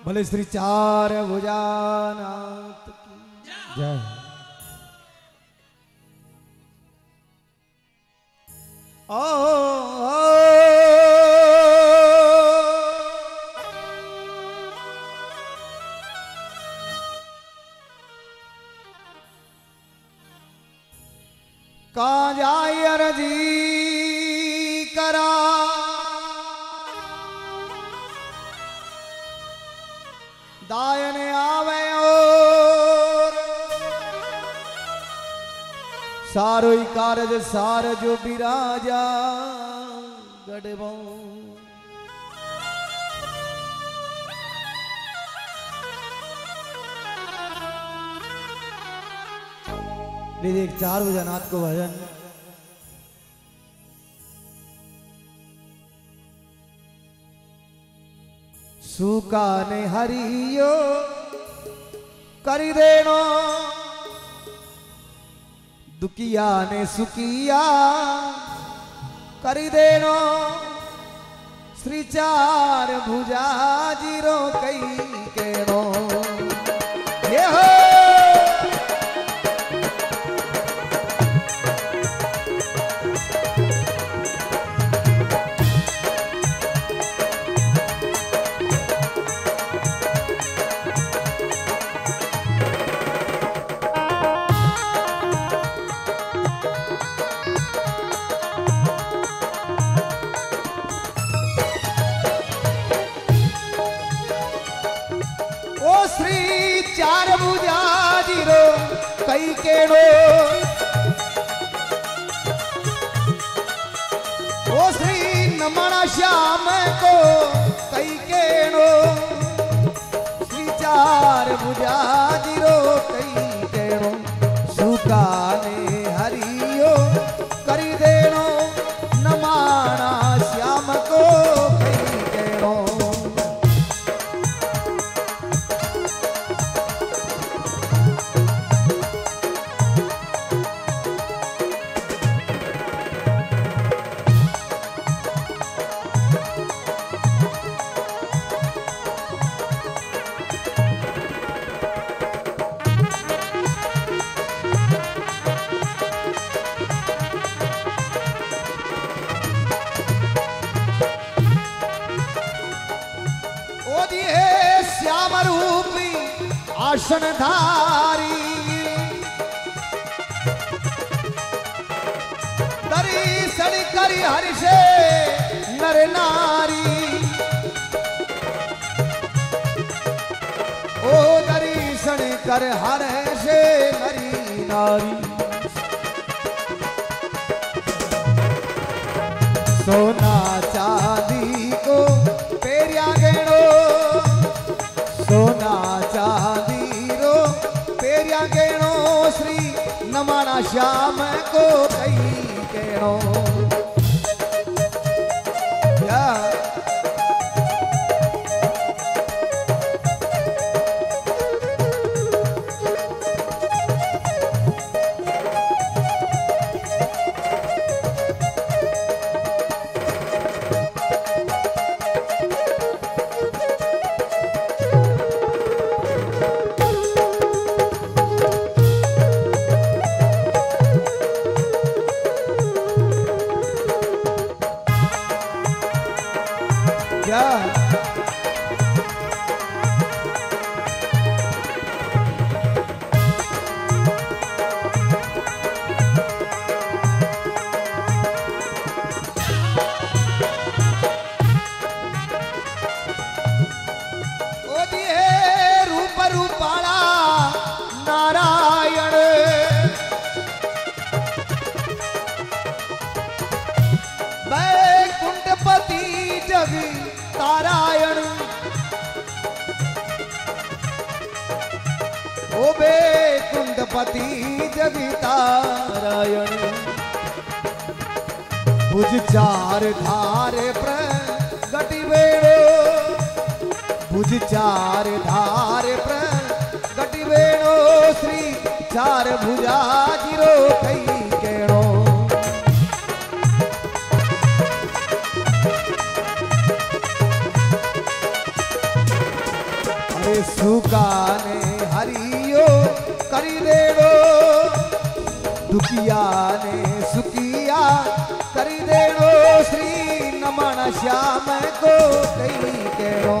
भले श्री चार भुजानाथ की जय। कहाँ जाए अर्जी करा दायन आवे और सारो ही कारज सार जो बिराजा गढ़बो। लीजिए एक चार भुजानाथ को भजन। सूका ने हरियो करी देनो दुखिया ने सुखिया करी देनो श्री चार भुजा जीरो कई केनो ये हो। चार भुजा जीरो कई केड़ो ओ श्री नमणा श्याम को कई केड़ो श्री चार भुजा जीरो कई केड़ो सूका ने हरियो करी देनो नमणा श्याम को कई केड़ो। श्याम रूपी आसन धारी दर्शन करी हर्षे नर नारी ओ दर्शन कर हर्षे नरी नारी। सोना चांदी को पेरिया गेणो सोना चांदी रो पेरिया गेणो श्री नमणा श्याम को कई केणो। तारायण ओ बे कुंडपति जगी तारायण भुज चार धार प्रगति वेणो भुज चार धार प्रगति वेणो श्री चार भुजा जीरो कई केणो। अरे सुकाने हरियो करी देड़ो दुखिया ने सुखिया करी देड़ो श्री नमन श्याम को कई केड़ो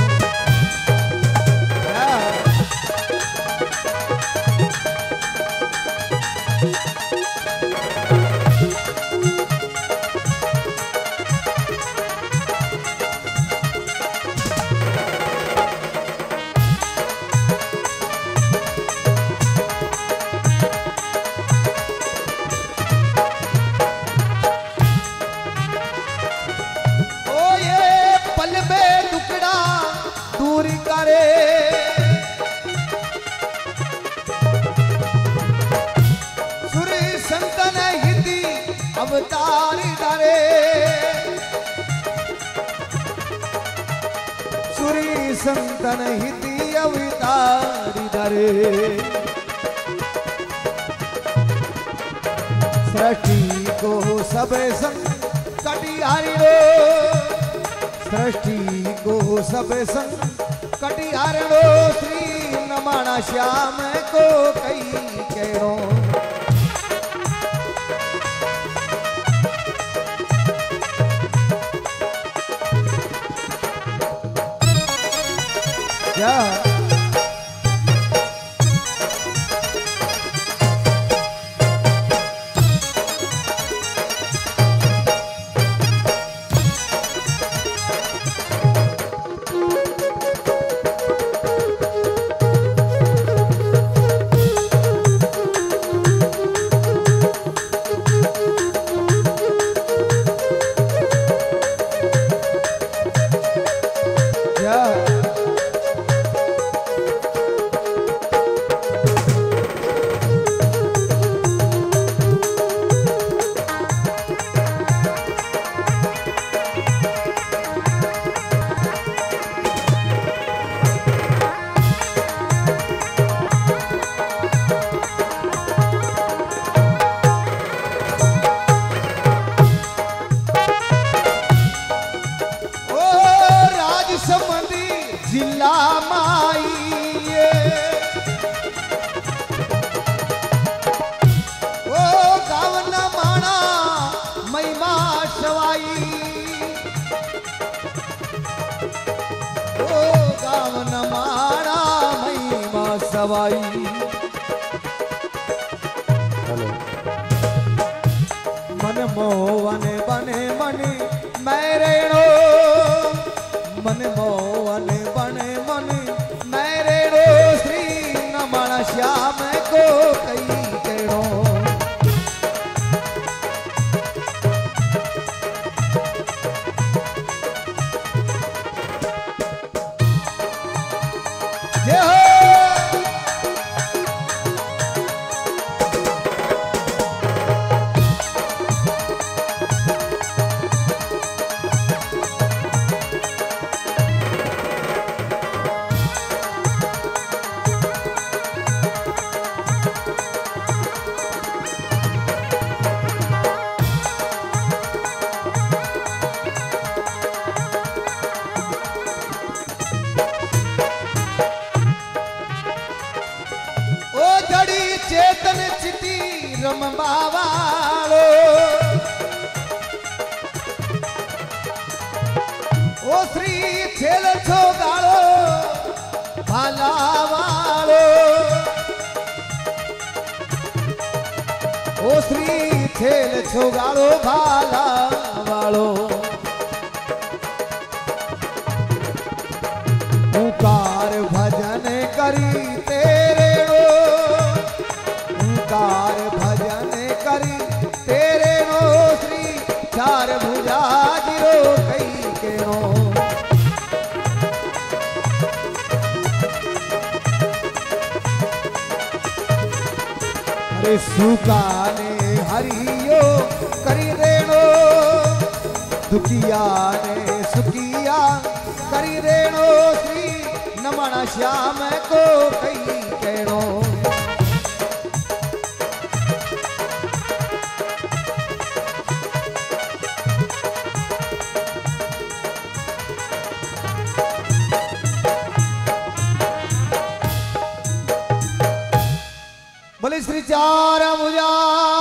अवतारी धरे सुरी संतन हिति अवतारी धरे सृष्टि को सब संकट हारिणो सृष्टि को सब संकट हारिणो श्री नमन श्याम को कई केड़ो जिला माई ओ गावना माणा महिमा सवाई ओ गावना माणा महिमा सवाई मन मोहन बने मनी मैरेणो मन मोहन बने मन मैरेणो श्री नमन श्याम को कई केड़ो जय हो चेतन चिति रमबावालो ओ श्री छेल छो गालो भालावालो ओ श्री छेल छो गालो भालावालो पुकार भजन करी तेरे कार भजन करी तेरे नो श्री चार भुजा गिरो कई केरो अरे सुकाने हरियो करी देनो दुखिया ने सुखिया करी देनो श्री नमन श्याम को कई केरो बोले श्री चार भुजा